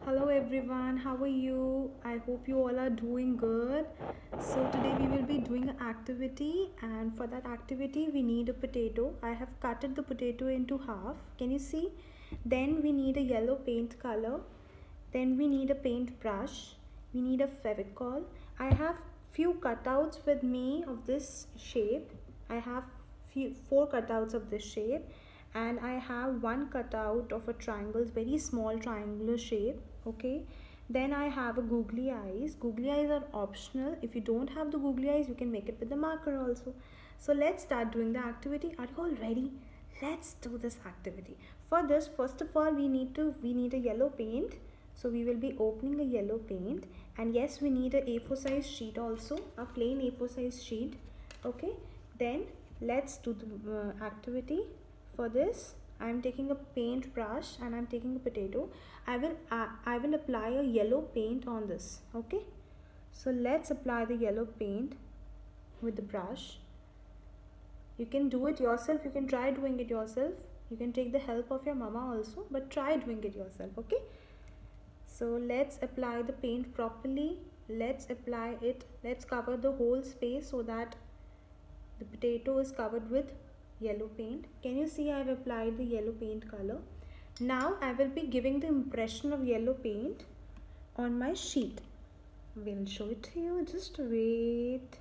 Hello everyone, how are you? I hope you all are doing good. So today we will be doing an activity, and for that activity we need a potato. I have cutted the potato into half. Can you see? Then we need a yellow paint color. Then we need a paint brush. We need a Fevicol. I have few cutouts with me of this shape. I have four cutouts of this shape, and I have one cutout of a triangle, very small triangular shape. Okay, then I have a googly eyes. Googly eyes are optional. If you don't have the googly eyes, you can make it with the marker also. So let's start doing the activity. Are you all ready? Let's do this activity. For this, first of all, we need a yellow paint. So we will be opening a yellow paint, and yes, we need a A4 size sheet also, a plain A4 size sheet. Okay, then let's do the activity. For this, I am taking a paint brush and I am taking a potato. I will apply a yellow paint on this. Okay, so let's apply the yellow paint with the brush. You can do it yourself. You can try doing it yourself. You can take the help of your mama also, but try doing it yourself. Okay, so let's apply the paint properly. Let's apply it. Let's cover the whole space so that the potato is covered with yellow paint. Can you see I have applied the yellow paint color? Now I will be giving the impression of yellow paint on my sheet. We'll show it to you. Just wait.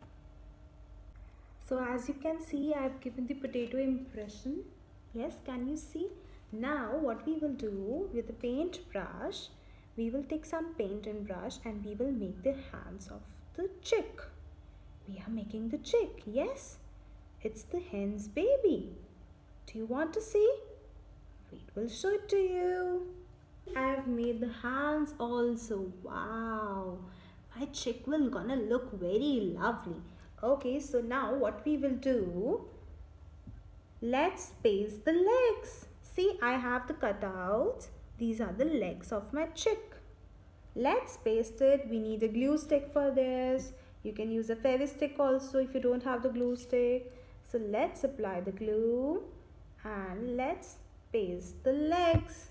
So as you can see, I have given the potato impression. Yes, can you see? Now what we will do with the paint brush, we will take some paint and brush and we will make the hands of the chick. We are making the chick. Yes, it's the hen's baby. Do you want to see? Wait, we'll show it to you. I have made the hands also. Wow, my chick will gonna look very lovely. Okay, so now what we will do, let's paste the legs. See, I have the cutouts. These are the legs of my chick. Let's paste it. We need a glue stick for this. You can use a Fevistick also if you don't have the glue stick. So let's apply the glue and let's paste the legs.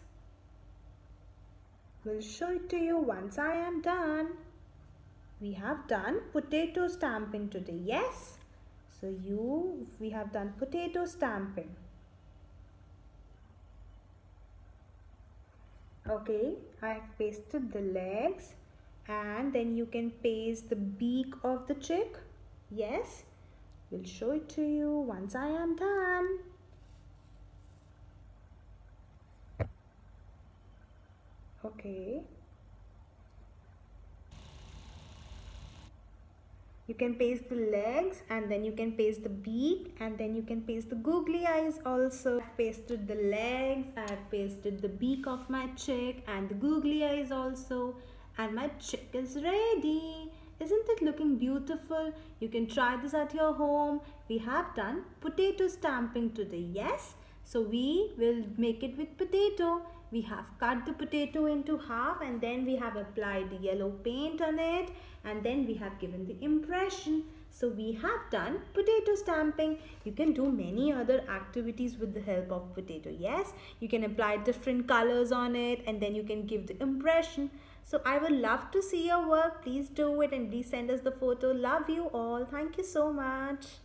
We'll show it to you once I am done. We have done potato stamping today. Yes. So we have done potato stamping. Okay, I have pasted the legs, and then you can paste the beak of the chick. Yes, we'll show it to you once I am done. Okay, you can paste the legs, and then you can paste the beak, and then you can paste the googly eyes also. I've pasted the legs, I've pasted the beak of my chick and the googly eyes also, and my chick is ready. Isn't it looking beautiful? You can try this at your home. We have done potato stamping today. Yes, so we will make it with potato. We have cut the potato into half, and then we have applied the yellow paint on it, and then we have given the impression. So we have done potato stamping. You can do many other activities with the help of potato. Yes, you can apply different colors on it, and then you can give the impression. So I would love to see your work. Please do it and please send us the photo. Love you all. Thank you so much.